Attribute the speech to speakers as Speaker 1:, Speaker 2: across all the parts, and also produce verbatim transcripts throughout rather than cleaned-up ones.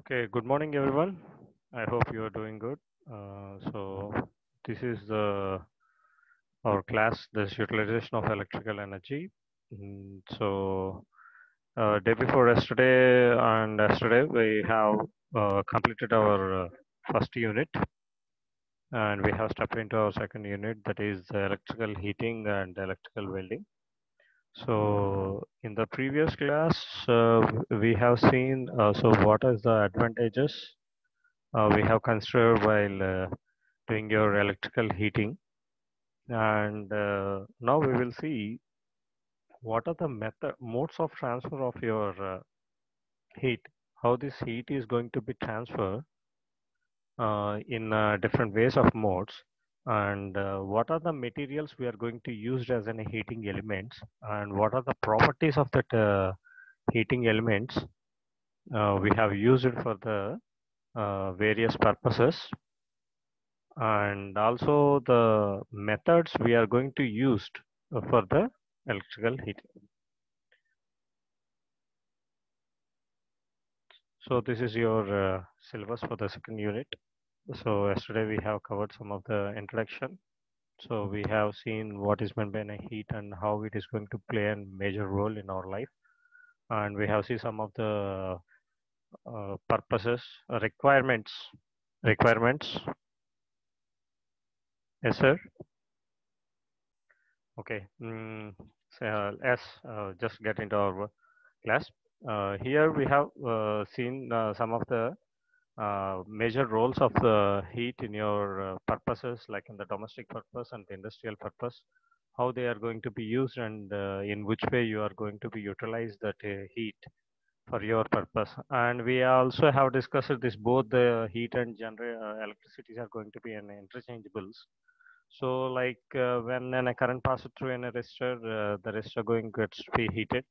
Speaker 1: Okay, good morning, everyone. I hope you are doing good. Uh, so this is the our class, this utilization of electrical energy. Mm, so uh, day before yesterday and yesterday we have uh, completed our uh, first unit, and we have stepped into our second unit, that is the electrical heating and electrical welding. So in the previous class, uh, we have seen uh, so what is the advantages uh, we have considered while uh, doing your electrical heating, and uh, now we will see what are the method modes of transfer of your uh, heat, how this heat is going to be transferred uh, in uh, different ways of modes, and uh, what are the materials we are going to use as an heating elements, and what are the properties of that uh, heating elements uh, we have used it for the uh, various purposes, and also the methods we are going to use for the electrical heating. So this is your uh, syllabus for the second unit. So yesterday we have covered some of the introduction. So we have seen what is meant by a heat and how it is going to play a major role in our life. And we have seen some of the uh, purposes, uh, requirements, requirements. Yes, sir. Okay. Mm, so, uh, yes, uh, just get into our class. Uh, here we have uh, seen uh, some of the uh, major roles of the heat in your uh, purposes, like in the domestic purpose and the industrial purpose, how they are going to be used, and uh, in which way you are going to be utilize that uh, heat for your purpose. And we also have discussed this, both the heat and generate uh, electricity are going to be an interchangeables. So like uh, when an, a current passes through in a resistor, uh, the resistor going gets preheated,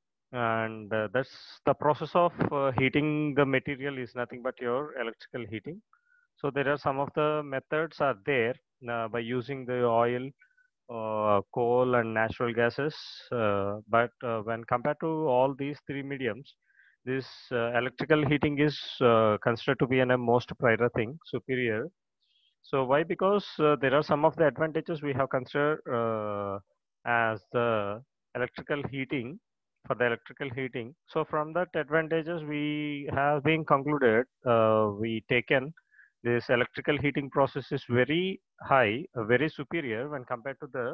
Speaker 1: and uh, that's the process of uh, heating the material is nothing but your electrical heating. So there are some of the methods are there uh, by using the oil, uh, coal and natural gases, uh, but uh, when compared to all these three mediums, this uh, electrical heating is uh, considered to be an, a most prior thing, superior. So why? Because uh, there are some of the advantages we have considered uh, as the electrical heating, for the electrical heating. So from that advantages we have been concluded, uh, we taken this electrical heating process is very high, uh, very superior when compared to the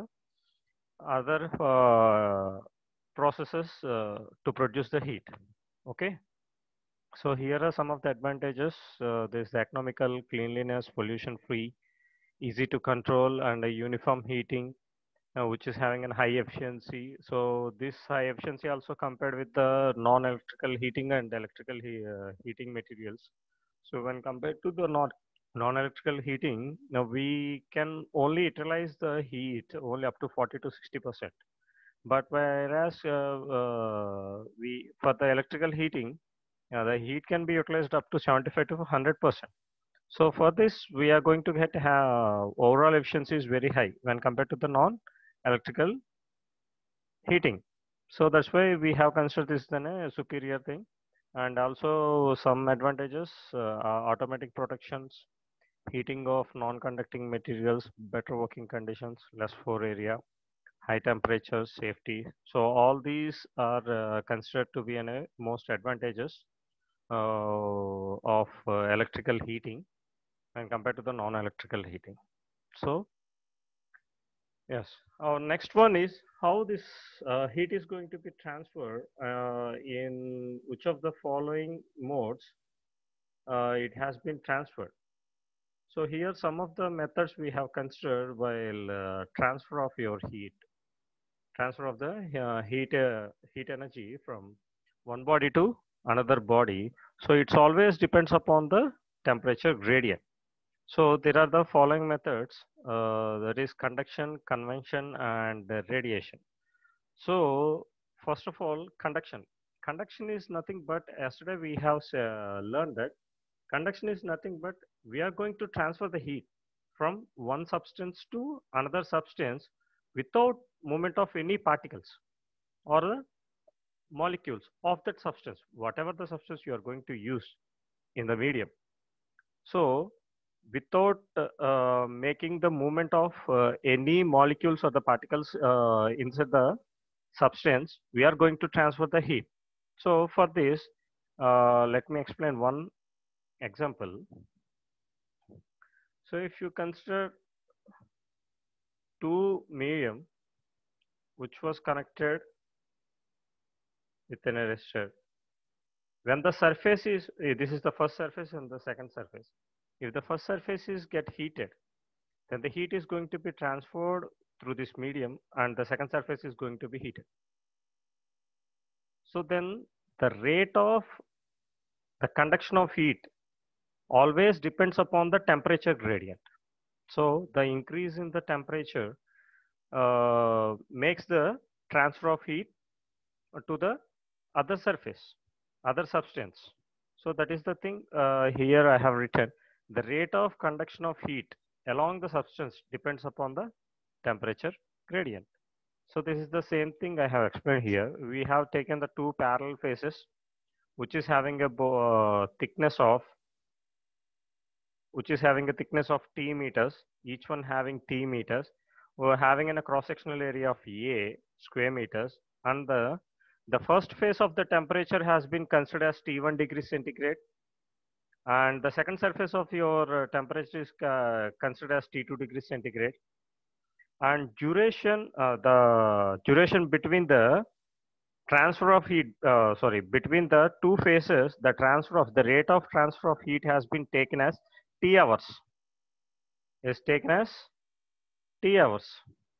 Speaker 1: other uh, processes uh, to produce the heat. Okay. So here are some of the advantages. Uh, this economical, cleanliness, pollution free, easy to control, and a uniform heating, uh, which is having a high efficiency. So this high efficiency also compared with the non-electrical heating and electrical he, uh, heating materials. So when compared to the non non-electrical heating, now we can only utilize the heat only up to forty to sixty percent. But whereas uh, uh, we for the electrical heating, uh, the heat can be utilized up to seventy-five to one hundred percent. So for this, we are going to get uh, overall efficiency is very high when compared to the non-electrical heating. So that's why we have considered this then a superior thing. And also some advantages, uh, are automatic protections, heating of non-conducting materials, better working conditions, less floor area, high temperatures, safety. So all these are uh, considered to be an, uh, most advantages uh, of uh, electrical heating and compared to the non-electrical heating. So yes, our next one is how this uh, heat is going to be transferred uh, in which of the following modes uh, it has been transferred. So here some of the methods we have considered while uh, transfer of your heat, transfer of the uh, heat uh, heat energy from one body to another body. So it's always depends upon the temperature gradient. So there are the following methods. Uh, that is conduction, convection, and uh, radiation. So first of all, conduction. Conduction is nothing but yesterday we have uh, learned that conduction is nothing but we are going to transfer the heat from one substance to another substance without movement of any particles or molecules of that substance, whatever the substance you are going to use in the medium. So without uh, making the movement of uh, any molecules or the particles uh, inside the substance, we are going to transfer the heat. So for this, uh, let me explain one example. So if you consider two medium which was connected with an resistor, when the surface is, eh, this is the first surface and the second surface. If the first surface is get heated, then the heat is going to be transferred through this medium and the second surface is going to be heated. So then the rate of the conduction of heat always depends upon the temperature gradient. So the increase in the temperature uh, makes the transfer of heat to the other surface, other substance. So that is the thing uh, here I have written. The rate of conduction of heat along the substance depends upon the temperature gradient. So this is the same thing I have explained here. We have taken the two parallel faces, which is having a uh, thickness of which is having a thickness of t meters, each one having t meters. We're having in a cross-sectional area of A square meters, and the the first phase of the temperature has been considered as T one degree centigrade, and the second surface of your uh, temperature is uh, considered as T two degree centigrade. And duration, uh, the duration between the transfer of heat, uh, sorry, between the two phases, the transfer of the rate of transfer of heat has been taken as T hours. Is taken as T hours.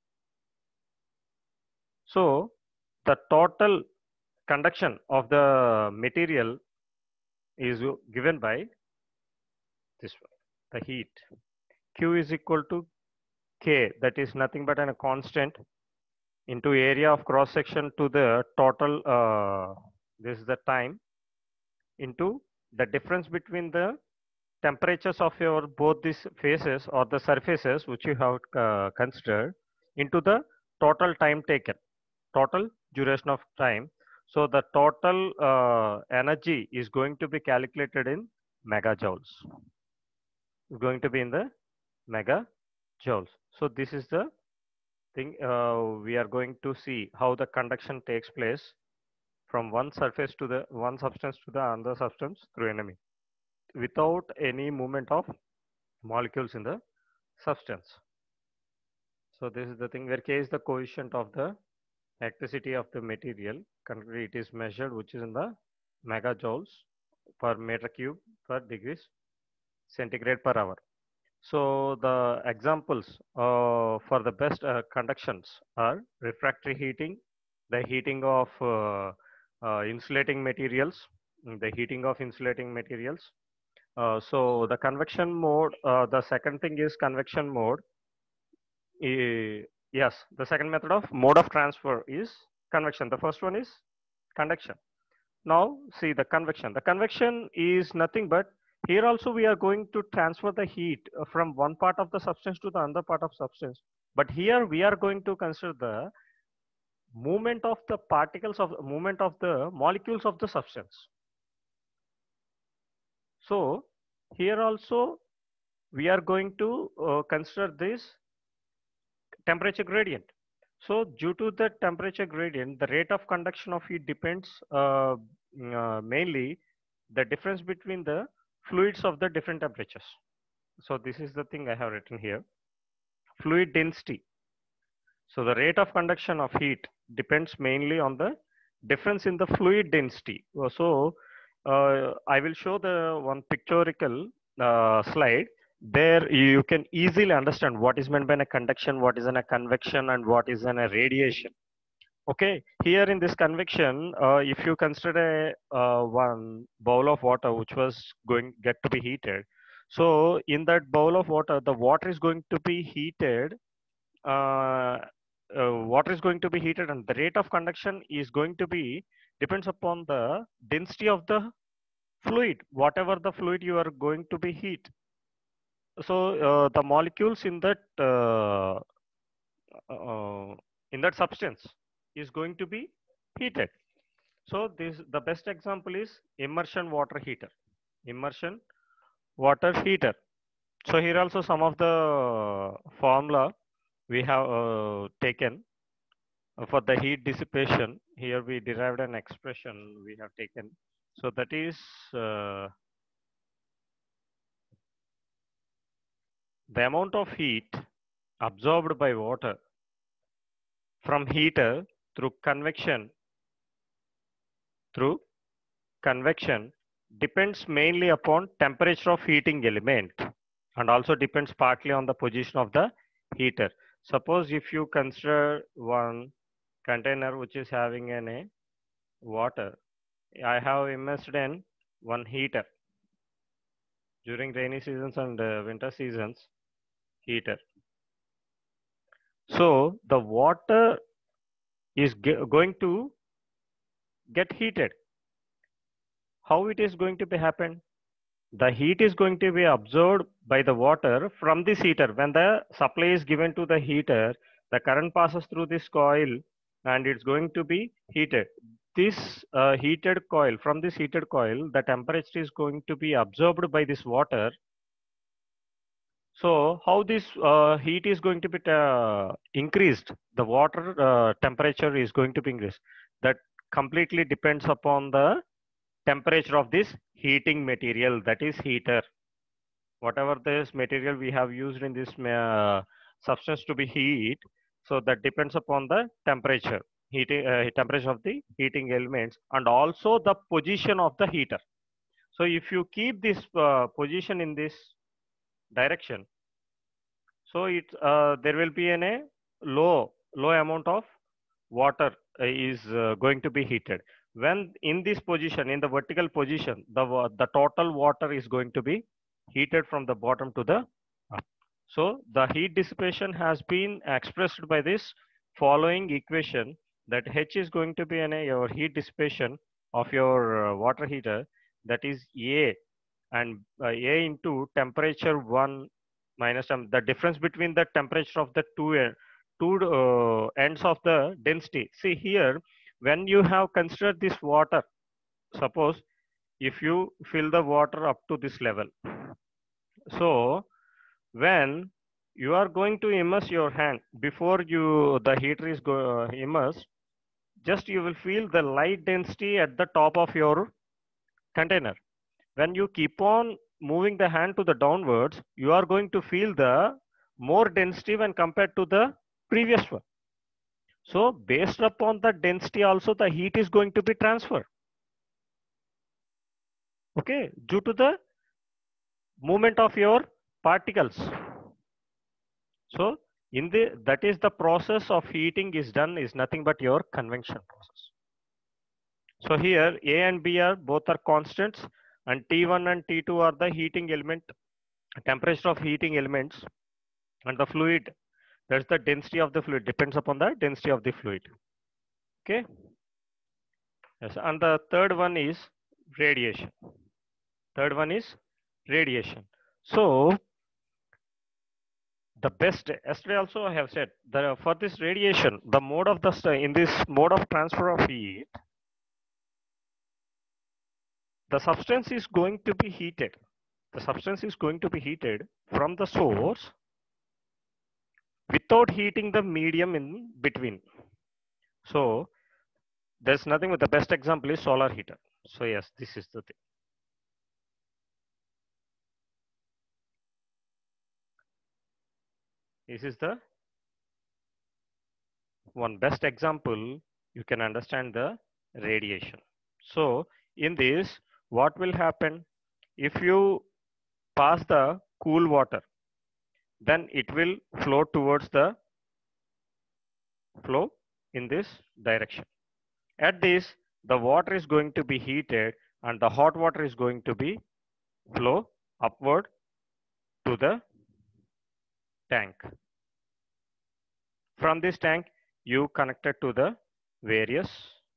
Speaker 1: So the total conduction of the material is given by this one, the heat. Q is equal to K, that is nothing but a constant, into area of cross section to the total, uh, this is the time, into the difference between the temperatures of your both these phases or the surfaces which you have uh, considered into the total time taken, total duration of time. So the total uh, energy is going to be calculated in megajoules. It's going to be in the megajoules. So this is the thing uh, we are going to see how the conduction takes place from one surface to the one substance to the other substance through enemy without any movement of molecules in the substance. So this is the thing where K is the coefficient of the electricity of the material. Currently it is measured which is in the megajoules per meter cube per degrees centigrade per hour. So the examples uh, for the best uh, conductions are refractory heating, the heating of uh, uh, insulating materials, the heating of insulating materials. Uh, so the convection mode, uh, the second thing is convection mode. E yes, the second method of mode of transfer is convection. The first one is conduction. Now see the convection. The convection is nothing but here also we are going to transfer the heat uh, from one part of the substance to the other part of substance. But here we are going to consider the movement of the particles of movement of the molecules of the substance. So here also we are going to uh, consider this temperature gradient. So due to the temperature gradient, the rate of conduction of heat depends uh, mm, uh, mainly the difference between the fluids of the different temperatures. So this is the thing I have written here. Fluid density. So the rate of conduction of heat depends mainly on the difference in the fluid density. Uh, So uh, I will show the one pictorial uh, slide. There you can easily understand what is meant by a conduction, what is in a convection, and what is in a radiation. Okay, here in this convection, uh, if you consider a uh, one bowl of water which was going get to be heated, so in that bowl of water, the water is going to be heated. Uh, uh, water is going to be heated, and the rate of conduction is going to be depends upon the density of the fluid, whatever the fluid you are going to be heat. So uh, the molecules in that uh, uh, in that substance is going to be heated. So this the best example is immersion water heater. immersion water heater. So here also some of the formula we have uh, taken for the heat dissipation. Here we derived an expression we have taken. So that is uh, the amount of heat absorbed by water from heater through convection through convection depends mainly upon temperature of heating element and also depends partly on the position of the heater. Suppose if you consider one container which is having an a water, I have immersed in one heater during rainy seasons and uh, winter seasons heater. So the water is going to get heated. How it is going to be happen? The heat is going to be absorbed by the water from this heater. When the supply is given to the heater, the current passes through this coil and it's going to be heated. This uh, heated coil, from this heated coil, the temperature is going to be absorbed by this water. So how this uh, heat is going to be uh, increased, the water uh, temperature is going to be increased. That completely depends upon the temperature of this heating material, that is heater. Whatever this material we have used in this uh, substance to be heat, so that depends upon the temperature, heating uh, temperature of the heating elements and also the position of the heater. So if you keep this uh, position in this direction, so it uh, there will be an, a low low amount of water uh, is uh, going to be heated. When in this position, in the vertical position, the the total water is going to be heated from the bottom to the up. So the heat dissipation has been expressed by this following equation, that H is going to be an, a, your heat dissipation of your uh, water heater, that is A, and uh, A into temperature one minus um, the difference between the temperature of the two uh, two uh, ends of the density. See here, when you have considered this water, suppose if you fill the water up to this level, so when you are going to immerse your hand before you the heater is go, uh, immersed, just you will feel the light density at the top of your container. When you keep on moving the hand to the downwards, you are going to feel the more density when compared to the previous one. So based upon the density also, the heat is going to be transferred. Okay, due to the movement of your particles. So in the that is the process of heating is done is nothing but your convection process. So here A and B are both are constants and T one and T two are the heating element, temperature of heating elements, and the fluid, that's the density of the fluid, depends upon the density of the fluid. Okay. Yes, and the third one is radiation. Third one is radiation. So the best, yesterday also I have said that for this radiation, the mode of the in this mode of transfer of heat, the substance is going to be heated. The substance is going to be heated from the source without heating the medium in between. So there's nothing but the best example is solar heater. So yes, this is the thing. This is the one best example you can understand the radiation. So in this, what will happen if you pass the cool water, then it will flow towards the flow in this direction. At this, the water is going to be heated and the hot water is going to be flow upward to the tank. From this tank, you connected to the various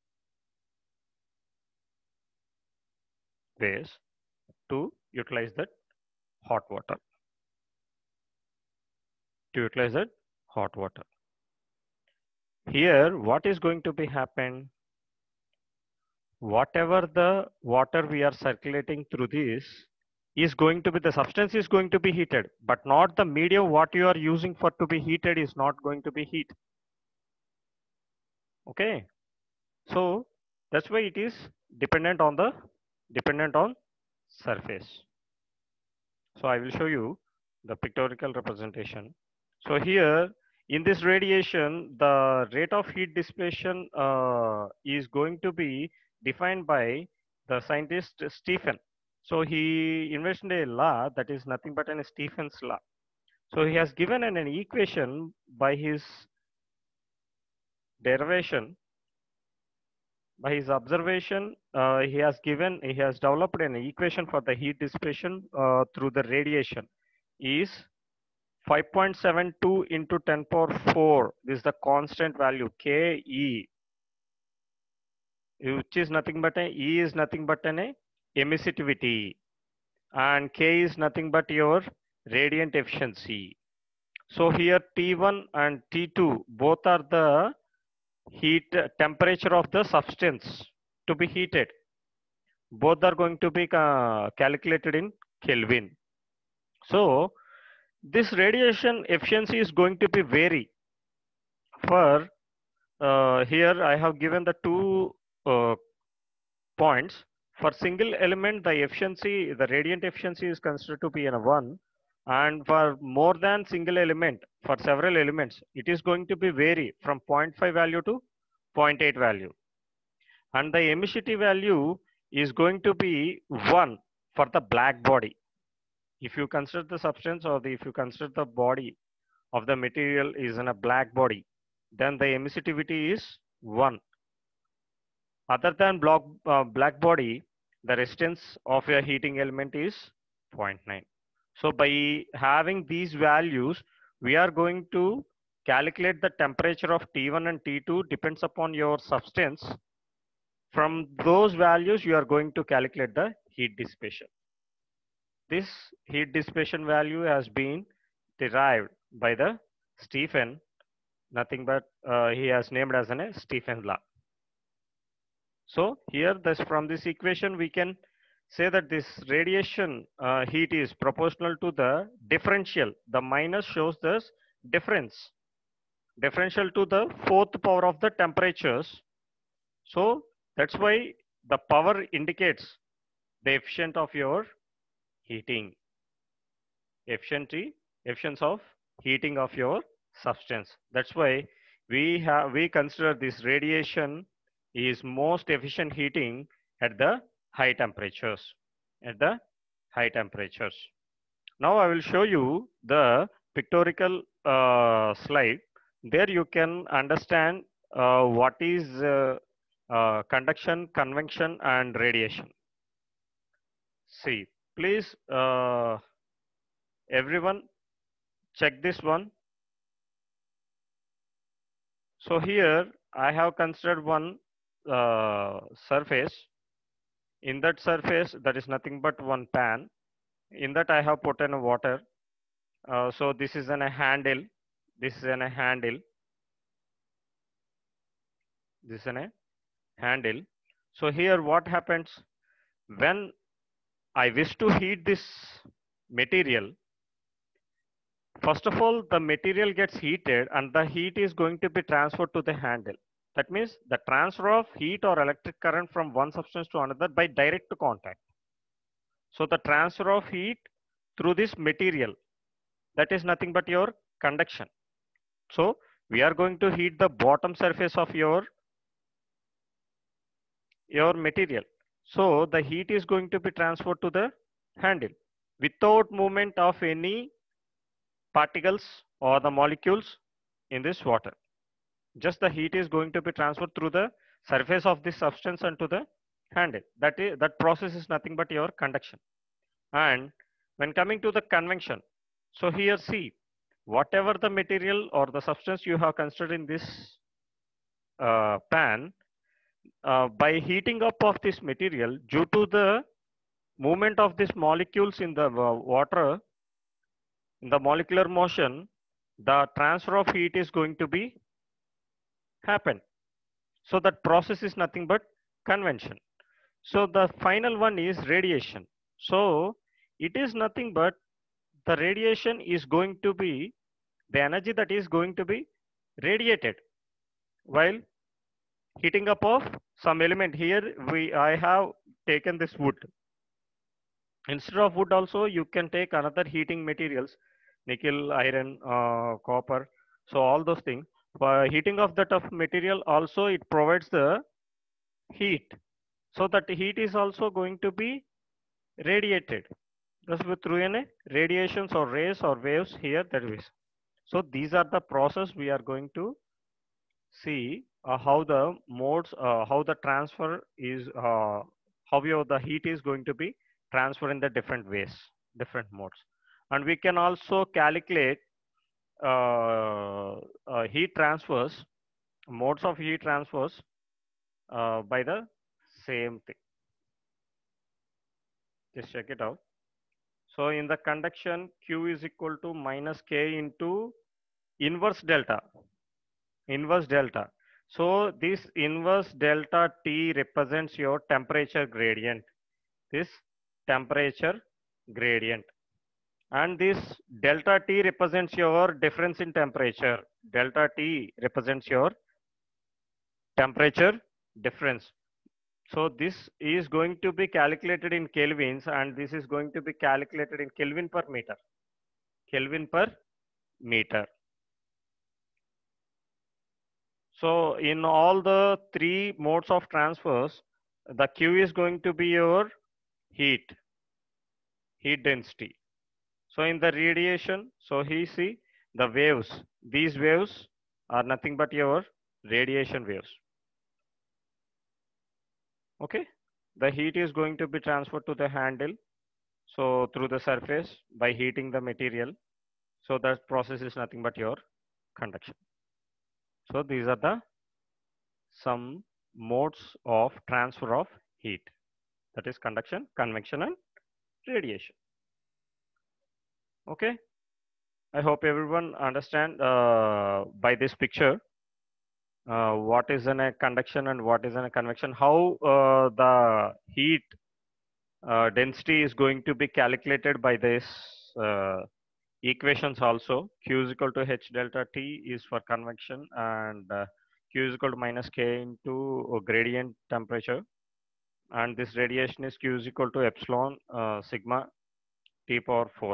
Speaker 1: ways to utilize that hot water. To utilize that hot water. Here, what is going to be happen? whatever the water we are circulating through this is going to be, the substance is going to be heated, but not the medium what you are using for to be heated is not going to be heat. Okay, so that's why it is dependent on the dependent on surface. So I will show you the pictorial representation. So here in this radiation, the rate of heat dissipation uh, is going to be defined by the scientist Stephen. So he invented a law that is nothing but an Stephen's law. So he has given an, an equation by his derivation, by his observation. Uh, he has given, he has developed an equation for the heat dissipation uh, through the radiation is five point seven two into ten power four. This is the constant value K E, which is nothing but a E is nothing but an emissivity, and K is nothing but your radiant efficiency. So here T one and T two both are the heat temperature of the substance to be heated. Both are going to be uh, calculated in Kelvin. So this radiation efficiency is going to be vary. For uh, here I have given the two uh, points. For single element, the efficiency, the radiant efficiency is considered to be in a one, and for more than single element, for several elements, it is going to be vary from zero point five value to zero point eight value, and the emissivity value is going to be one for the black body. If you consider the substance or the, if you consider the body of the material is in a black body, then the emissivity is one. Other than block, uh, black body, the resistance of a heating element is zero point nine. So by having these values, we are going to calculate the temperature of T one and T two depends upon your substance. From those values, you are going to calculate the heat dissipation. This heat dissipation value has been derived by the Stephen, nothing but uh, he has named as an Stephen law. So here this, from this equation we can say that this radiation uh, heat is proportional to the differential. The minus shows this difference, differential to the fourth power of the temperatures. So that's why the power indicates the efficient of your heating, efficiency, efficiency of heating of your substance. That's why we have we consider this radiation is most efficient heating at the high temperatures, at the high temperatures. Now I will show you the pictorial uh, slide. There you can understand uh, what is uh, uh, conduction, convection, and radiation. See, please, uh, everyone, check this one. So here I have considered one uh, surface. In that surface, that is nothing but one pan. In that I have put in a water. Uh, so this is an, a handle. This is an, a handle. This is an, a handle. So here what happens when I wish to heat this material? First of all, the material gets heated and the heat is going to be transferred to the handle. That means the transfer of heat or electric current from one substance to another by direct contact. So the transfer of heat through this material, that is nothing but your conduction. So we are going to heat the bottom surface of your, your material. So the heat is going to be transferred to the handle without movement of any particles or the molecules in this water. Just the heat is going to be transferred through the surface of this substance and to the handle. That is, that process is nothing but your conduction. And when coming to the convection, so here see, whatever the material or the substance you have considered in this uh, pan, uh, by heating up of this material, due to the movement of these molecules in the uh, water, in the molecular motion, the transfer of heat is going to be happen. So that process is nothing but convention. So the final one is radiation. So it is nothing but the radiation is going to be the energy that is going to be radiated while heating up of some element. Here we I have taken this wood. Instead of wood also you can take another heating materials, nickel, iron, uh, copper. So all those things. For heating of that of material also it provides the heat. So that heat is also going to be radiated. Thus with through any radiations or rays or waves here that is. So these are the process we are going to see uh, how the modes, uh, how the transfer is, uh, how your, the heat is going to be transferred in the different ways, different modes. And we can also calculate uh, uh, heat transfers, modes of heat transfers uh, by the same thing. Just check it out. So in the conduction, Q is equal to minus K into inverse delta, inverse delta. So this inverse delta T represents your temperature gradient, this temperature gradient. And this delta T represents your difference in temperature. Delta T represents your temperature difference. So this is going to be calculated in kelvins and this is going to be calculated in Kelvin per meter. Kelvin per meter. So in all the three modes of transfers, the Q is going to be your heat, heat density. So in the radiation, so he see the waves, these waves are nothing but your radiation waves. Okay, the heat is going to be transferred to the handle. So through the surface by heating the material. So that process is nothing but your conduction. So these are the some modes of transfer of heat, that is conduction, convection and radiation. Okay, I hope everyone understand uh, by this picture uh, what is in a conduction and what is in a convection, how uh, the heat uh, density is going to be calculated by this uh, equations also. Q is equal to H delta T is for convection and uh, Q is equal to minus K into gradient temperature, and this radiation is Q is equal to epsilon uh, sigma T power four.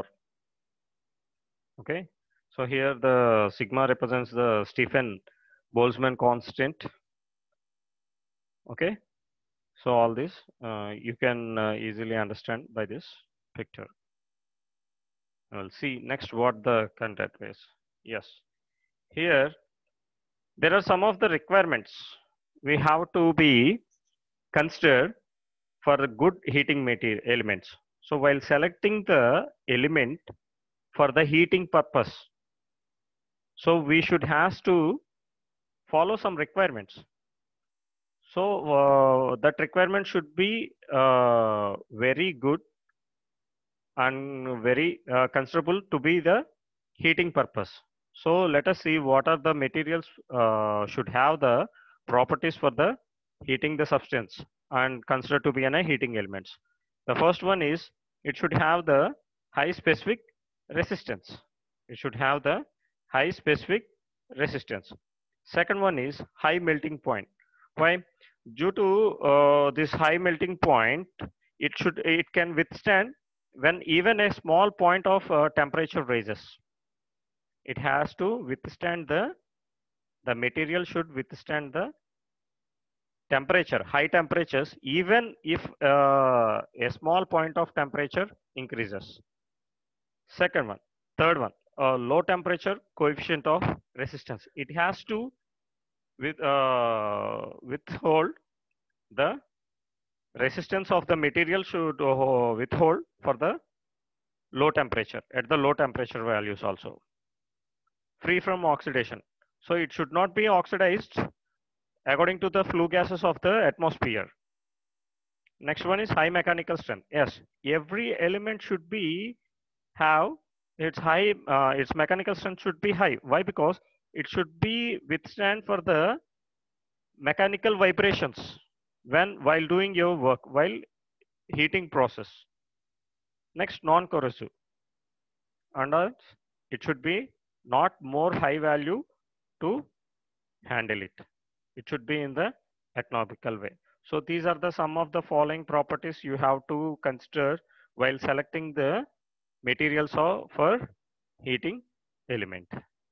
Speaker 1: Okay, so here the sigma represents the Stephen Boltzmann constant. Okay, so all this uh, you can uh, easily understand by this picture. We'll see next what the content is. Yes, here there are some of the requirements we have to be considered for the good heating material elements. So while selecting the element for the heating purpose, so we should have to follow some requirements. So uh, that requirement should be uh, very good and very uh, considerable to be the heating purpose. So let us see what are the materials uh, should have the properties for the heating the substance and considered to be an a heating elements. The first one is it should have the high specific resistance. It should have the high specific resistance. Second one is high melting point. Why? Due to uh, this high melting point, it should it can withstand when even a small point of uh, temperature rises. It has to withstand the the material should withstand the temperature, high temperatures, even if uh, a small point of temperature increases. Second one, third one, uh, low temperature coefficient of resistance. It has to with uh, withhold the resistance of the material should uh, withhold for the low temperature at the low temperature values also. Free from oxidation. So it should not be oxidized according to the flue gases of the atmosphere. Next one is high mechanical strength. Yes, every element should be have its high, uh, its mechanical strength should be high. Why? Because it should be withstand for the mechanical vibrations. when while doing your work, while heating process. Next, non-corrosive. And uh, it should be not more high value to handle it. It should be in the economical way. So these are the some of the following properties you have to consider while selecting the materials for heating element.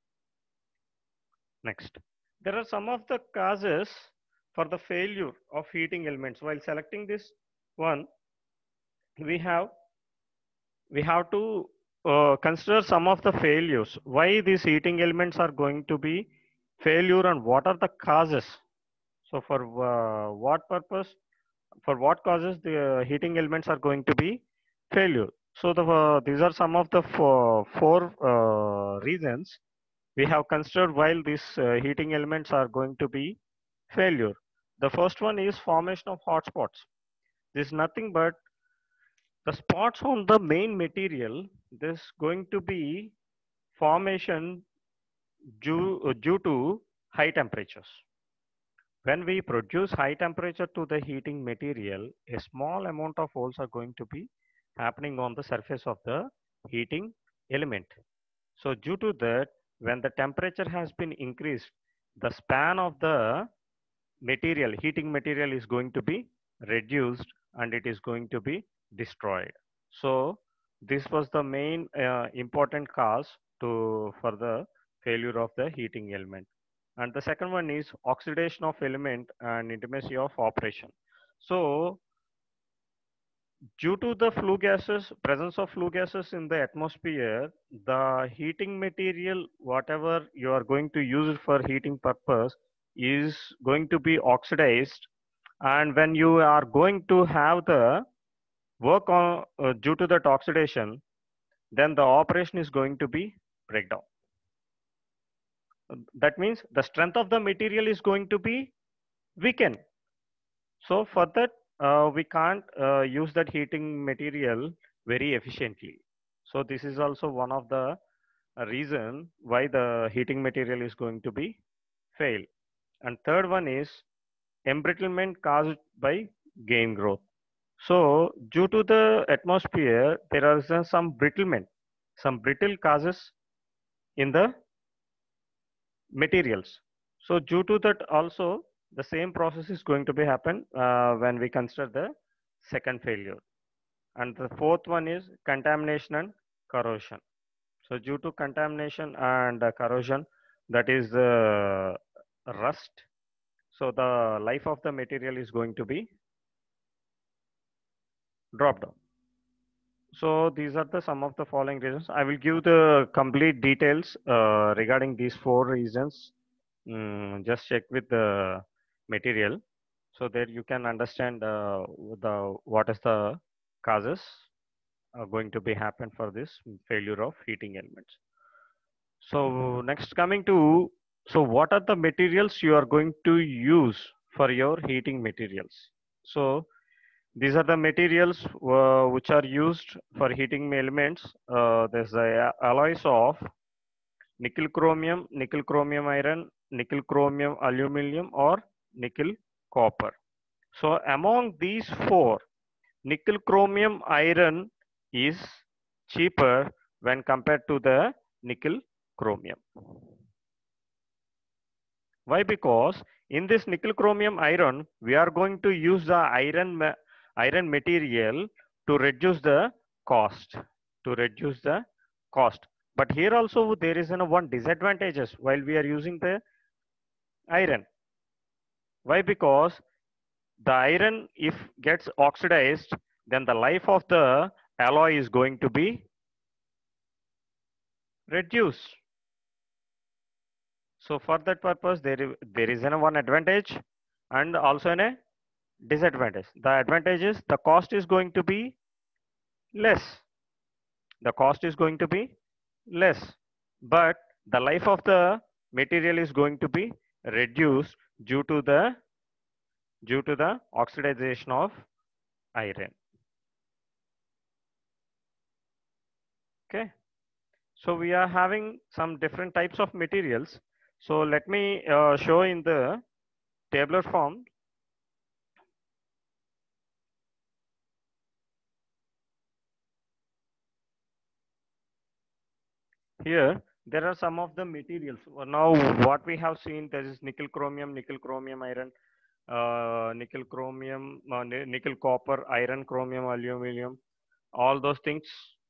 Speaker 1: Next, there are some of the causes for the failure of heating elements. While selecting this one, we have we have to uh, consider some of the failures. Why these heating elements are going to be failure and what are the causes? So for uh, what purpose? For what causes the uh, heating elements are going to be failure? So the uh, these are some of the four, four uh, reasons we have considered while these uh, heating elements are going to be failure. The first one is formation of hotspots. This is nothing but the spots on the main material. This going to be formation due, uh, due to high temperatures. When we produce high temperature to the heating material, a small amount of holes are going to be happening on the surface of the heating element. So due to that, when the temperature has been increased, the span of the material, heating material is going to be reduced and it is going to be destroyed. So this was the main uh, important cause to for the failure of the heating element. And the second one is oxidation of element and intimacy of operation. So due to the flue gases, presence of flue gases in the atmosphere, the heating material, whatever you are going to use it for heating purpose, is going to be oxidized. And when you are going to have the work on uh, due to that oxidation, then the operation is going to be breakdown. That means the strength of the material is going to be weakened. So for that, uh, we can't uh, use that heating material very efficiently. So this is also one of the uh, reason why the heating material is going to be fail. And third one is embrittlement caused by gain growth. So due to the atmosphere, there is uh, some brittlement, some brittle causes in the materials. So due to that also the same process is going to be happen uh, when we consider the second failure. And the fourth one is contamination and corrosion. So due to contamination and uh, corrosion, that is uh, rust. So the life of the material is going to be dropped down. So these are the some of the following reasons. I will give the complete details uh, regarding these four reasons. Mm, just check with the material so that you can understand uh, the what is the causes are going to be happen for this failure of heating elements. So next coming to, so what are the materials you are going to use for your heating materials? So these are the materials uh, which are used for heating elements. Uh, there's the alloys of nickel chromium, nickel chromium iron, nickel chromium aluminum, or nickel copper. So among these four, nickel chromium iron is cheaper when compared to the nickel chromium. Why? Because in this nickel chromium iron, we are going to use the iron iron material to reduce the cost, to reduce the cost. But here also there is an one disadvantages while we are using the iron. Why? Because the iron if gets oxidized, then the life of the alloy is going to be reduced. So for that purpose, there is, there is an one advantage and also an a disadvantage. The advantage is the cost is going to be less. The cost is going to be less, but the life of the material is going to be reduced due to the due to the oxidization of iron. Okay, so we are having some different types of materials. So let me uh, show in the tabular form. here there are some of the materials. Now what we have seen, there is nickel chromium, nickel chromium iron, uh, nickel chromium, uh, nickel copper, iron chromium, aluminum, all those things.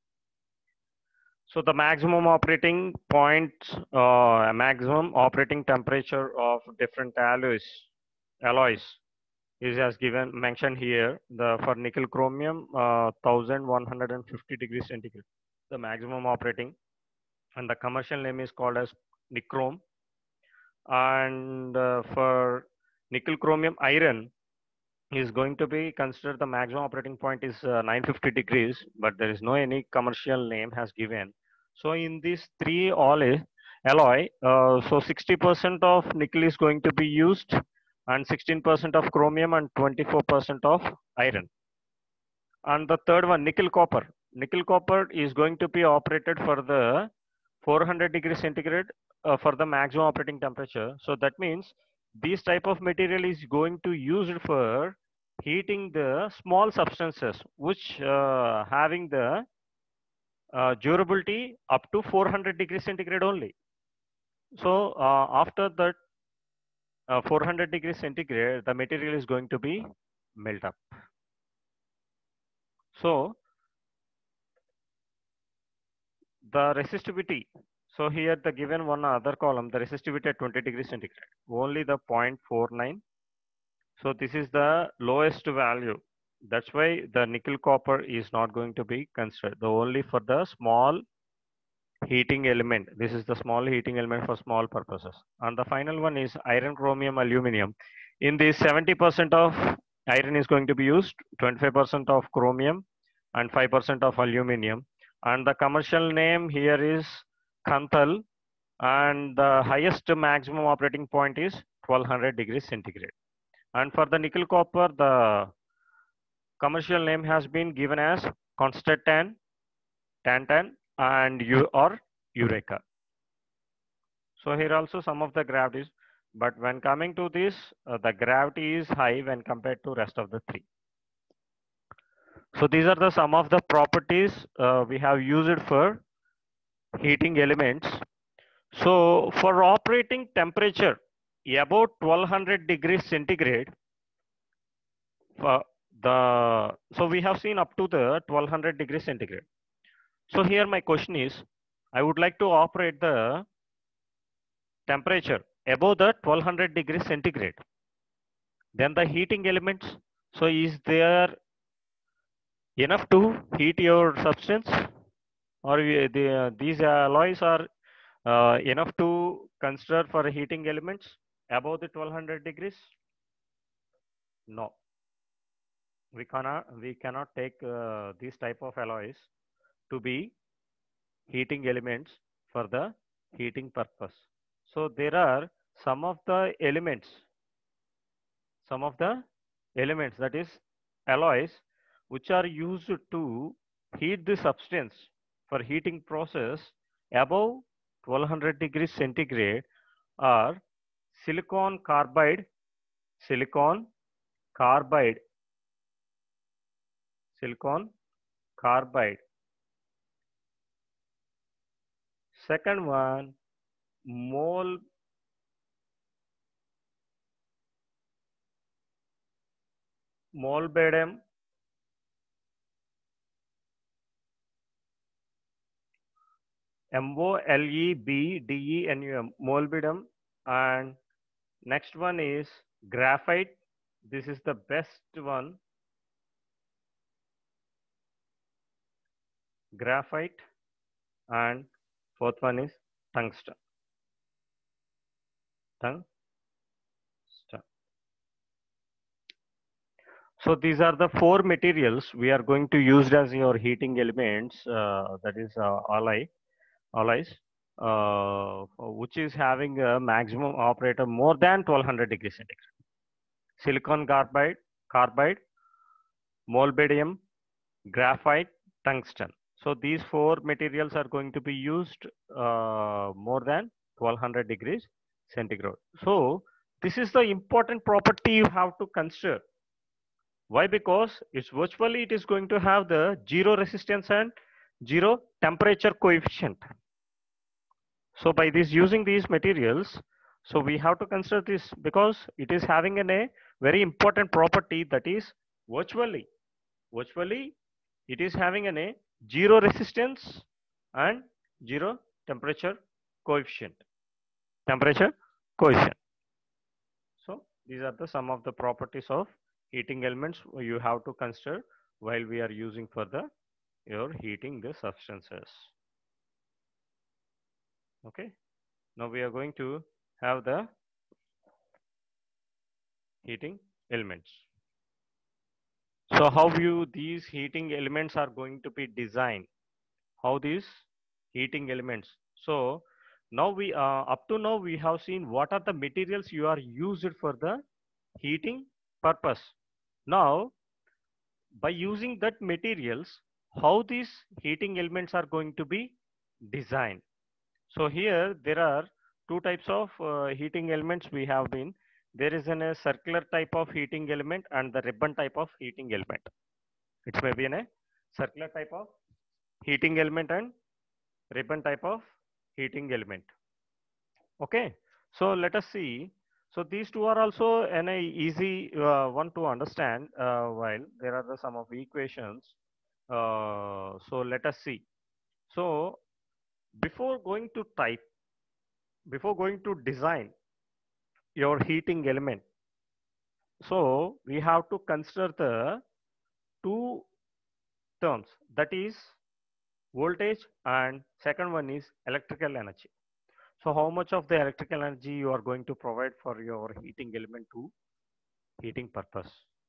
Speaker 1: So the maximum operating point, uh, maximum operating temperature of different alloys, alloys is as given mentioned here. The for nickel chromium, uh, one thousand one hundred fifty degrees centigrade, the maximum operating, and the commercial name is called as nichrome. And uh, for nickel chromium iron is going to be considered the maximum operating point is uh, nine hundred fifty degrees, but there is no any commercial name has given. So in these three alloy, alloy uh, so sixty percent of nickel is going to be used, and sixteen percent of chromium, and twenty-four percent of iron. And the third one, nickel copper. Nickel copper is going to be operated for the four hundred degrees centigrade uh, for the maximum operating temperature. So that means this type of material is going to use it for heating the small substances, which uh, having the uh, durability up to four hundred degrees centigrade only. So uh, after that uh, four hundred degrees centigrade, the material is going to be melt up. So the resistivity. So here the given one other column, the resistivity at twenty degrees centigrade, only the zero point four nine. So this is the lowest value. That's why the nickel copper is not going to be considered. The only for the small heating element. This is the small heating element for small purposes. And the final one is iron, chromium, aluminum. In this seventy percent of iron is going to be used, twenty-five percent of chromium, and five percent of aluminum. And the commercial name here is Kanthal, and the highest maximum operating point is twelve hundred degrees centigrade. And for the nickel copper, the commercial name has been given as Constantan, Tantan, and U or Eureka. So here also some of the gravities, but when coming to this, uh, the gravity is high when compared to rest of the three. So these are the some of the properties uh, we have used for heating elements. So for operating temperature about twelve hundred degrees centigrade, for the so we have seen up to the twelve hundred degrees centigrade. So here my question is, I would like to operate the temperature above the twelve hundred degrees centigrade. Then the heating elements. So is there enough to heat your substance, or the, uh, these alloys are uh, enough to consider for heating elements above the twelve hundred degrees? No, we cannot. We cannot take uh, these type of alloys to be heating elements for the heating purpose. So there are some of the elements, some of the elements that is alloys which are used to heat the substance for heating process above twelve hundred degrees centigrade are silicon carbide, silicon carbide, silicon carbide. Second one, mol molybdenum, M O L E B D E N U M, molybdenum. And next one is graphite. This is the best one, graphite. And fourth one is tungsten, tungsten. So these are the four materials we are going to use as your heating elements, uh, that is uh, alloy, alloys, uh, which is having a maximum operator more than twelve hundred degrees centigrade. Silicon carbide, carbide, molybdenum, graphite, tungsten. So these four materials are going to be used uh, more than twelve hundred degrees centigrade. So this is the important property you have to consider. Why? Because it's virtually it is going to have the zero resistance and zero temperature coefficient. So by this using these materials, so we have to consider this because it is having an, a very important property, that is virtually, virtually it is having an, a zero resistance and zero temperature coefficient, temperature coefficient. So these are the some of the properties of heating elements you have to consider while we are using for the your heating the substances. Okay. Now we are going to have the heating elements. So how you these heating elements are going to be designed? How these heating elements? So now we uh, up to now we have seen what are the materials you are used for the heating purpose. Now by using that materials, how these heating elements are going to be designed. So here there are two types of uh, heating elements we have been. There is an, a circular type of heating element and the ribbon type of heating element. It may be in a circular type of heating element and ribbon type of heating element. Okay, so let us see. So these two are also an a easy uh, one to understand uh, while there are the some of equations. Uh, so let us see. So before going to type, before going to design your heating element, so we have to consider the two terms, that is voltage and second one is electrical energy. So how much of the electrical energy you are going to provide for your heating element to heating purpose?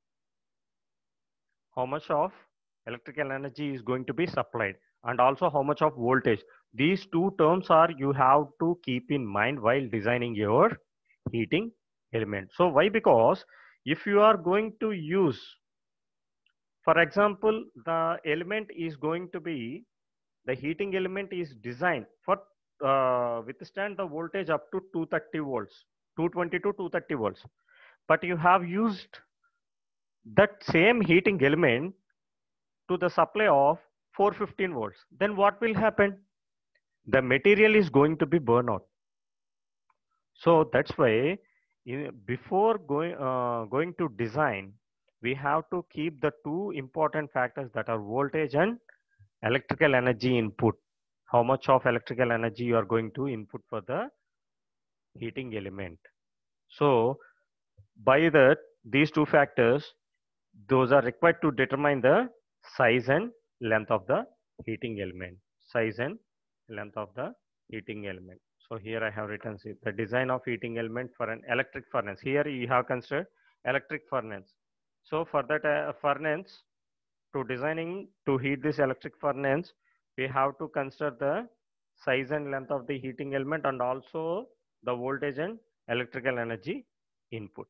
Speaker 1: How much of electrical energy is going to be supplied and also how much of voltage? These two terms are you have to keep in mind while designing your heating element. So why? Because if you are going to use, for example, the element is going to be, the heating element is designed for uh, withstand the voltage up to two thirty volts, two twenty to two thirty volts. But you have used that same heating element to the supply of four fifteen volts. Then what will happen? The material is going to be burned out. So that's why in, before going, uh, going to design, we have to keep the two important factors, that are voltage and electrical energy input. How much of electrical energy you are going to input for the heating element. So by that, these two factors, those are required to determine the size and length of the heating element. Size and length of the heating element. So here I have written, see, the design of heating element for an electric furnace. Here you have considered electric furnace. So for that uh, furnace, to designing to heat this electric furnace, we have to consider the size and length of the heating element and also the voltage and electrical energy input.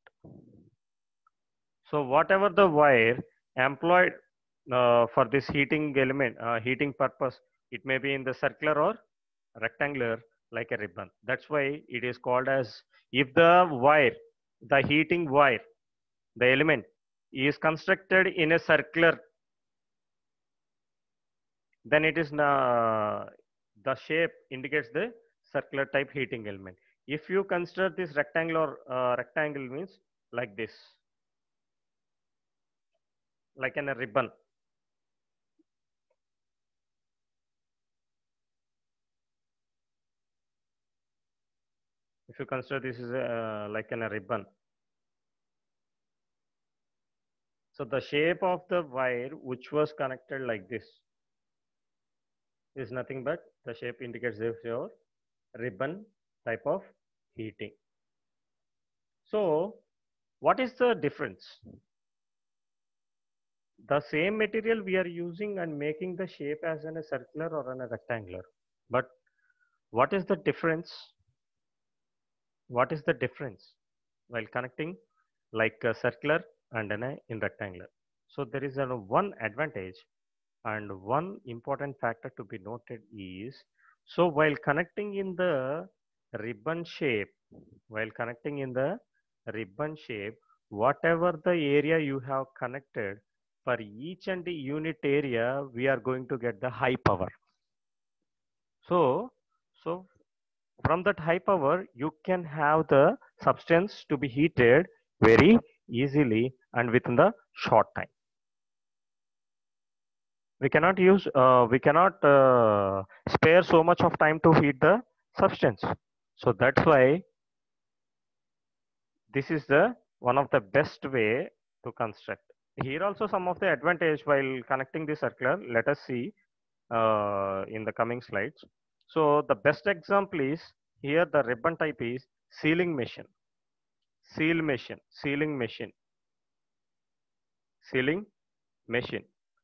Speaker 1: So whatever the wire employed uh, for this heating element, uh, heating purpose, it may be in the circular or rectangular like a ribbon. That's why it is called as, if the wire, the heating wire, the element is constructed in a circular, then it is uh, the shape indicates the circular type heating element. If you consider this rectangular, uh, rectangle means like this, like in a ribbon. If you consider this is a, uh, like in a ribbon. So the shape of the wire which was connected like this is nothing but the shape indicates this your ribbon type of heating. So what is the difference? The same material we are using and making the shape as in a circular or in a rectangular. But what is the difference? What is the difference while connecting like a circular and in a in rectangular? So there is a one advantage and one important factor to be noted is, so while connecting in the ribbon shape, while connecting in the ribbon shape, whatever the area you have connected, for each and the unit area, we are going to get the high power. So, so From that high power, you can have the substance to be heated very easily and within the short time. We cannot use, uh, we cannot uh, spare so much of time to heat the substance. So that's why this is the one of the best way to construct. Here also some of the advantage while connecting the circular, let us see uh, in the coming slides. So the best example is here the ribbon type is sealing machine, seal machine, sealing machine, sealing machine.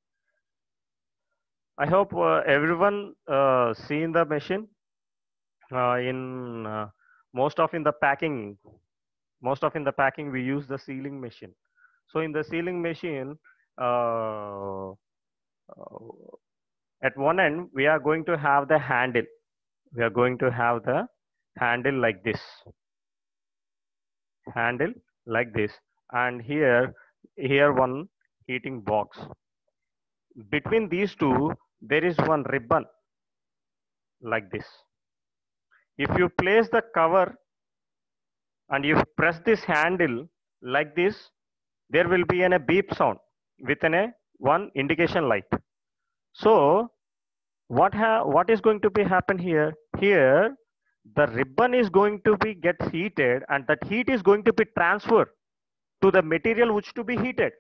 Speaker 1: I hope uh, everyone uh, seen the machine uh, in uh, most of in the packing, most of in the packing we use the sealing machine. So in the sealing machine, uh, uh, at one end we are going to have the handle. We are going to have the handle like this, handle like this, and here, here one heating box. Between these two, there is one ribbon like this. If you place the cover and you press this handle like this, there will be an, a beep sound within a one indication light. So what ha what is going to be happen here? Here the ribbon is going to be get heated and that heat is going to be transferred to the material which to be heated.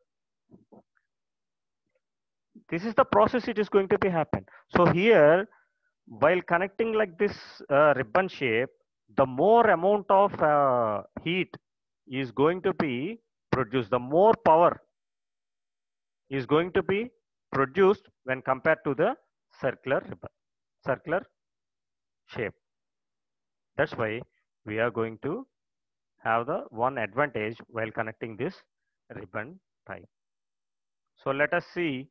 Speaker 1: This is the process it is going to be happen. So here while connecting like this uh, ribbon shape, the more amount of uh, heat is going to be produced, the more power is going to be produced when compared to the circular ribbon, circular shape. That's why we are going to have the one advantage while connecting this ribbon type. So let us see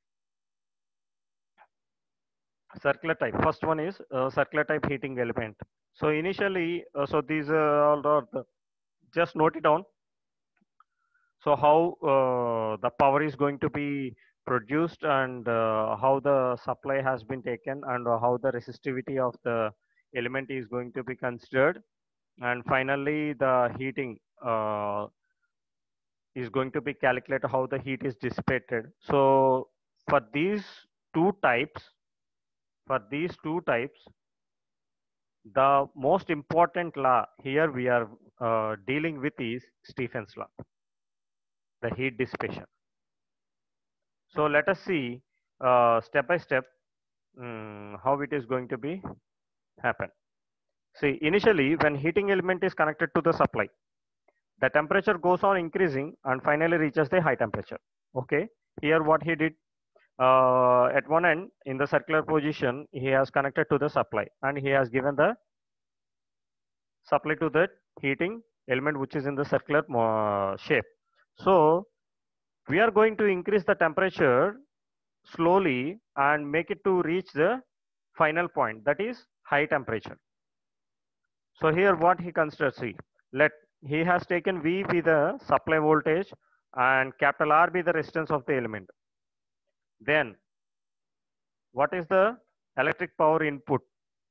Speaker 1: circular type. First one is uh, circular type heating element. So initially, uh, so these uh, all are the, just note it down. So how uh, the power is going to be produced and uh, how the supply has been taken and uh, how the resistivity of the element is going to be considered. And finally, the heating uh, is going to be calculated how the heat is dissipated. So for these two types, for these two types, the most important law here we are uh, dealing with is Stephen's law, the heat dissipation. So let us see uh, step by step um, how it is going to be happen. See, initially when heating element is connected to the supply, the temperature goes on increasing and finally reaches the high temperature. Okay, here what he did, uh, at one end in the circular position, he has connected to the supply and he has given the supply to the heating element which is in the circular uh, shape. So we are going to increase the temperature slowly and make it to reach the final point, that is high temperature. So here what he considers, see, let he has taken V be the supply voltage and capital R be the resistance of the element. Then what is the electric power input?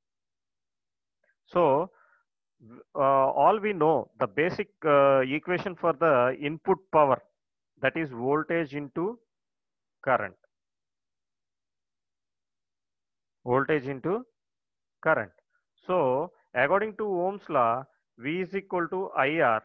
Speaker 1: So uh, all we know, the basic uh, equation for the input power, that is voltage into current. Voltage into current. So according to Ohm's law, V is equal to I R.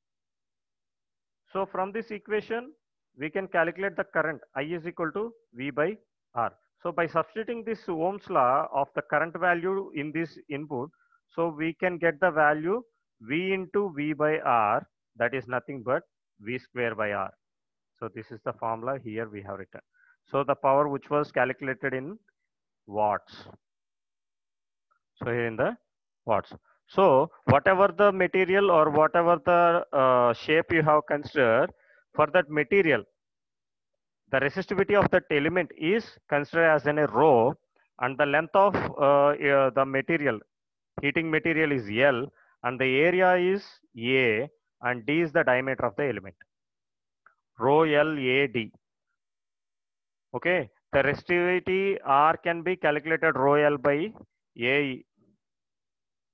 Speaker 1: So from this equation, we can calculate the current. I is equal to V by R. So by substituting this Ohm's law of the current value in this input, so we can get the value V into V by R, that is nothing but V square by R. So this is the formula here we have written. So the power which was calculated in watts. So here in the watts. So whatever the material or whatever the uh, shape you have considered, for that material, the resistivity of that element is considered as in a rho, and the length of uh, uh, the material, heating material is L, and the area is A, and D is the diameter of the element. Rho L A D. Okay, the resistivity R can be calculated rho L by A.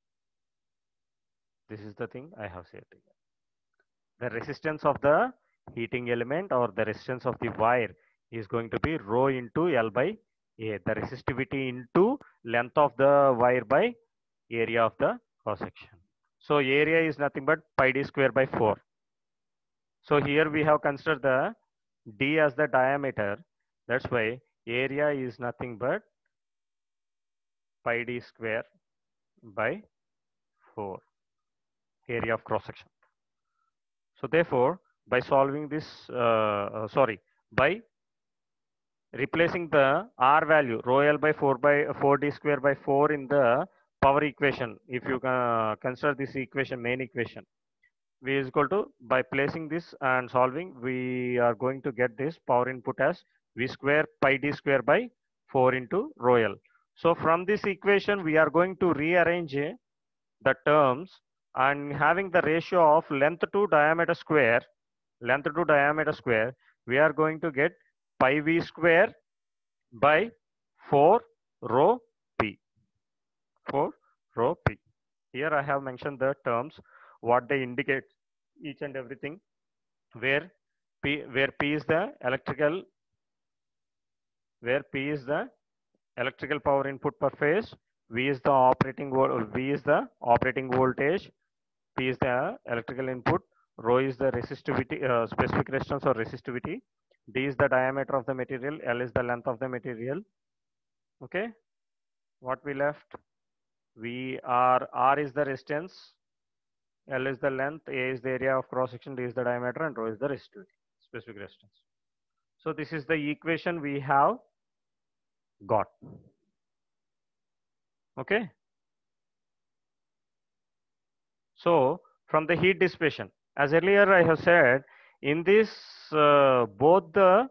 Speaker 1: This is the thing I have said. The resistance of the heating element or the resistance of the wire is going to be rho into L by A. The resistivity into length of the wire by area of the cross section. So area is nothing but pi d square by four. So here we have considered the d as the diameter. That's why area is nothing but pi d square by four, area of cross section. So therefore, by solving this, uh, uh, sorry, by replacing the R value rho L by four by four d square by four in the power equation, if you uh, consider this equation, main equation, V is equal to, by placing this and solving, we are going to get this power input as V square pi d square by four into rho L. So from this equation, we are going to rearrange the terms and having the ratio of length to diameter square, length to diameter square, we are going to get pi V square by four rho P, four rho P. Here I have mentioned the terms, what they indicate, each and everything, where P, where P is the electrical, where P is the electrical power input per phase, V is the operating, V is the operating voltage, P is the electrical input, rho is the resistivity, uh, specific resistance or resistivity, D is the diameter of the material, L is the length of the material. Okay, what we left? V R, R is the resistance, L is the length, A is the area of cross section, D is the diameter, and rho is the resistivity, specific resistance. So this is the equation we have got. Okay. So from the heat dissipation, as earlier I have said, in this uh, both the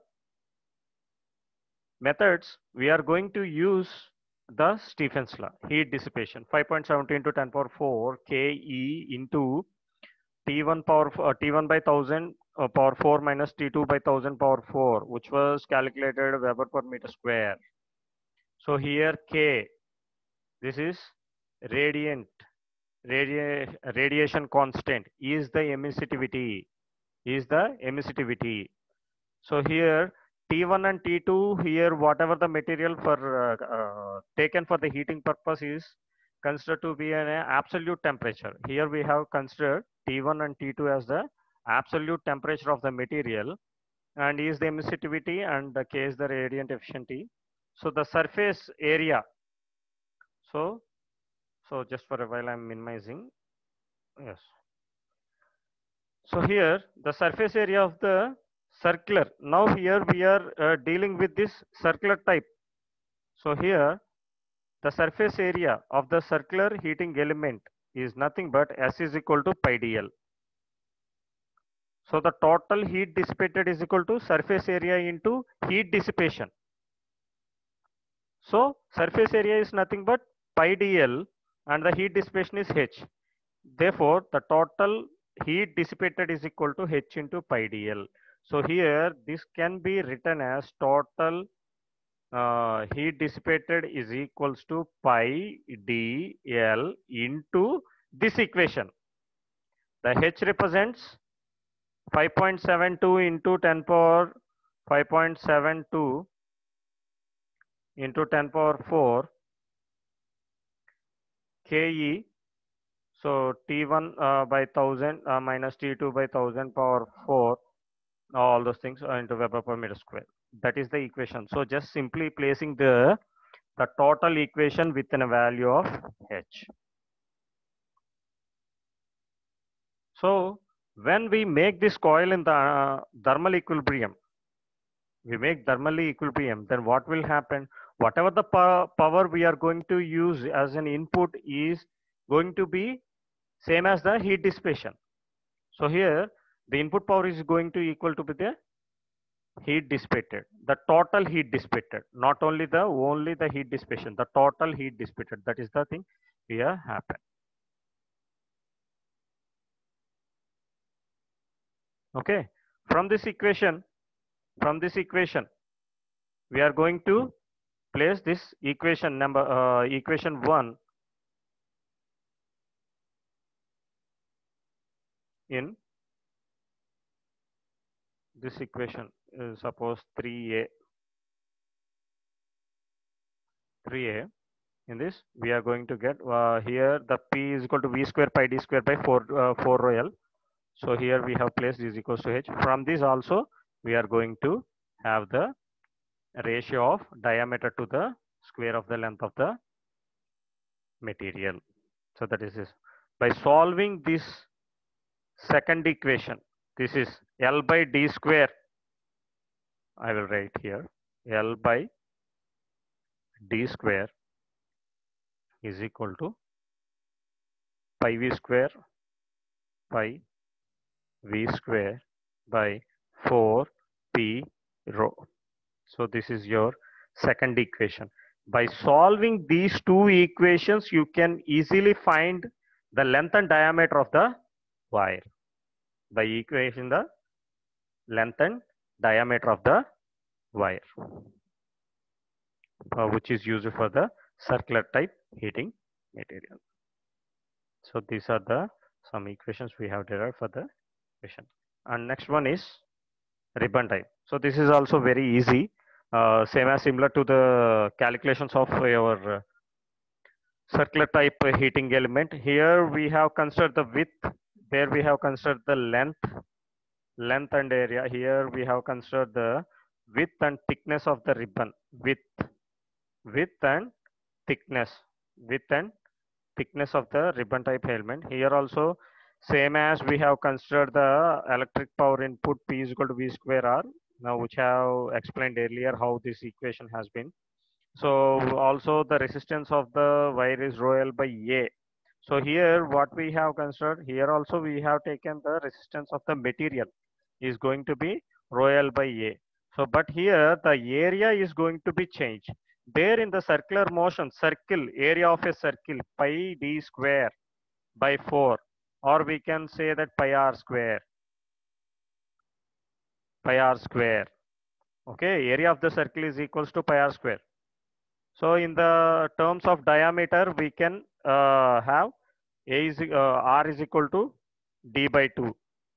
Speaker 1: methods, we are going to use the Stephen's law, heat dissipation, five point seven two into ten power four K E into T one power uh, T one by one thousand uh, power four minus T two by one thousand power four, which was calculated Weber per meter square. So here K, this is radiant, radi radiation constant, is the emissivity, is the emissivity. So here T one and T two, here whatever the material for uh, uh, taken for the heating purpose is considered to be an absolute temperature. Here we have considered T one and T two as the absolute temperature of the material, and is the emissivity, and the K is the radiant efficiency. So the surface area. So, so just for a while I'm minimizing. Yes. So here the surface area of the circular. Now here we are uh, dealing with this circular type. So here the surface area of the circular heating element is nothing but S is equal to pi dl. So the total heat dissipated is equal to surface area into heat dissipation. So surface area is nothing but pi dl and the heat dissipation is H. Therefore, the total heat dissipated is equal to H into pi dl. So here this can be written as total uh, heat dissipated is equals to pi dl into this equation. The H represents five point seven two into ten power five point seven two into ten power four K E. So T one uh, by one thousand uh, minus T two by one thousand power four, all those things are into Weber per meter square. That is the equation. So just simply placing the, the total equation within a value of H. So when we make this coil in the uh, thermal equilibrium, we make thermally equilibrium, then what will happen? Whatever the power we are going to use as an input is going to be same as the heat dissipation. So here the input power is going to equal to be the heat dissipated, the total heat dissipated, not only the only the heat dissipation, the total heat dissipated. That is the thing here happen. Okay, from this equation, from this equation, we are going to place this equation number uh, equation one. in this equation is suppose three a. three a. In this, we are going to get uh, here the P is equal to V square pi d square by four uh, four rho L. So here we have placed is equals to H. From this also, we are going to have the ratio of diameter to the square of the length of the material. So that is this. By solving this second equation, this is L by d square. I will write here L by d square is equal to pi v square pi v square by four p rho. So this is your second equation. By solving these two equations, you can easily find the length and diameter of the wire. By equation, the length and diameter of the wire, uh, which is used for the circular type heating material. So these are the some equations we have derived for the equation. And next one is ribbon type. So this is also very easy, uh, same as similar to the calculations of your uh, circular type heating element. Here we have considered the width, there we have considered the length, length and area. Here we have considered the width and thickness of the ribbon, width, width and thickness, width and thickness of the ribbon type element. Here also same as we have considered the electric power input P is equal to V square R, now which I have explained earlier how this equation has been. So also the resistance of the wire is rho L by A. So here what we have considered, here also we have taken the resistance of the material is going to be rho L by A. So but here the area is going to be changed. There in the circular motion, circle, area of a circle, pi d square by four, or we can say that pi r square, pi r square. Okay, area of the circle is equals to pi r square. So in the terms of diameter, we can uh, have A is uh, R is equal to D by two.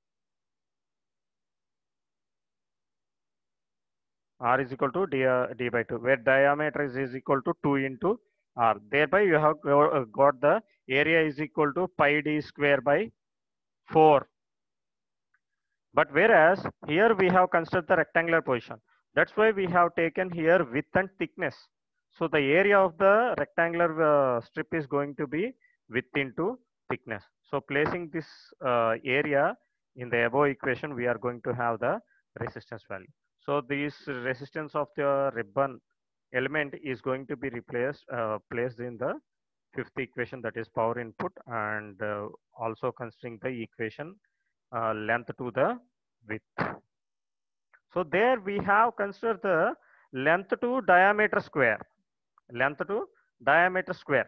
Speaker 1: R is equal to D, uh, D by two, where diameter is, is equal to two into R. Thereby you have got the area is equal to pi d square by four. But whereas here we have considered the rectangular position. That's why we have taken here width and thickness. So the area of the rectangular uh, strip is going to be width into thickness. So placing this uh, area in the above equation, we are going to have the resistance value. So this resistance of the ribbon element is going to be replaced, uh, placed in the fifth equation, that is power input, and uh, also considering the equation uh, length to the width. So there we have considered the length to diameter square, length to diameter square,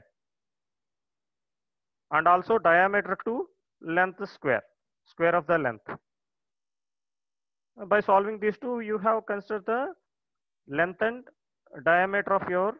Speaker 1: and also diameter to length square, square of the length. By solving these two, you have considered the length and diameter of your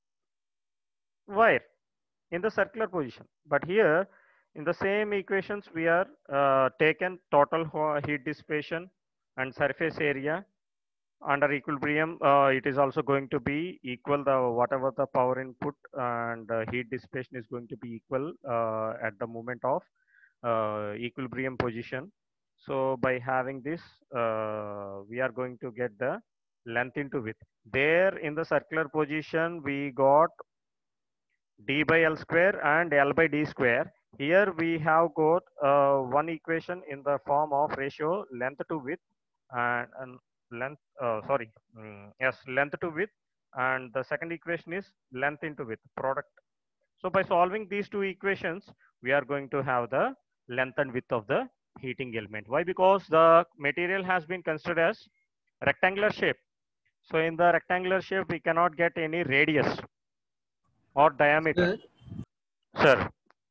Speaker 1: wire in the circular position. But here in the same equations, we are uh, taken total heat dissipation and surface area. Under equilibrium, uh, it is also going to be equal the whatever the power input and uh, heat dissipation is going to be equal uh, at the moment of uh, equilibrium position. So by having this, uh, we are going to get the length into width. There in the circular position, we got d by L square and L by d square. Here we have got uh, one equation in the form of ratio length to width and, and length, uh, sorry, mm, yes, length to width, and the second equation is length into width, product. So by solving these two equations, we are going to have the length and width of the heating element. Why? Because the material has been considered as rectangular shape. So in the rectangular shape, we cannot get any radius or diameter. Sir, sir.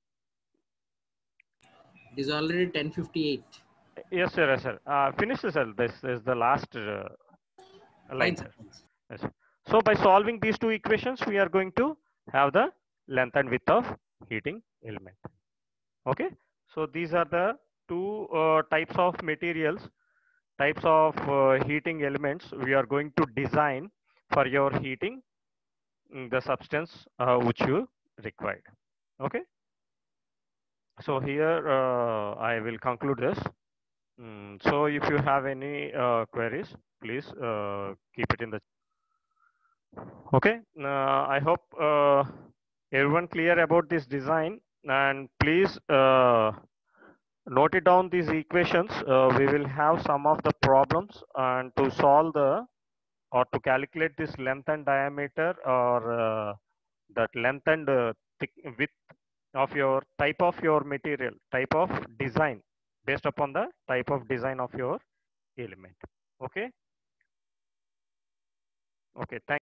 Speaker 2: It is already ten fifty-eight.
Speaker 1: Yes, sir. Yes, sir. Uh, finish, sir. This is the last uh, line, sir. Yes, sir. So by solving these two equations, we are going to have the length and width of heating element. Okay. So these are the two uh, types of materials, types of uh, heating elements we are going to design for your heating mm, the substance uh, which you required. Okay. So here uh, I will conclude this. Mm, so if you have any uh, queries, please uh, keep it in the. Okay. Uh, I hope uh, everyone clear about this design, and please uh, note it down these equations. Uh, we will have some of the problems, and to solve the or to calculate this length and diameter or uh, that length and uh, thick width of your type of your material, type of design based upon the type of design of your element. Okay. Okay. Thank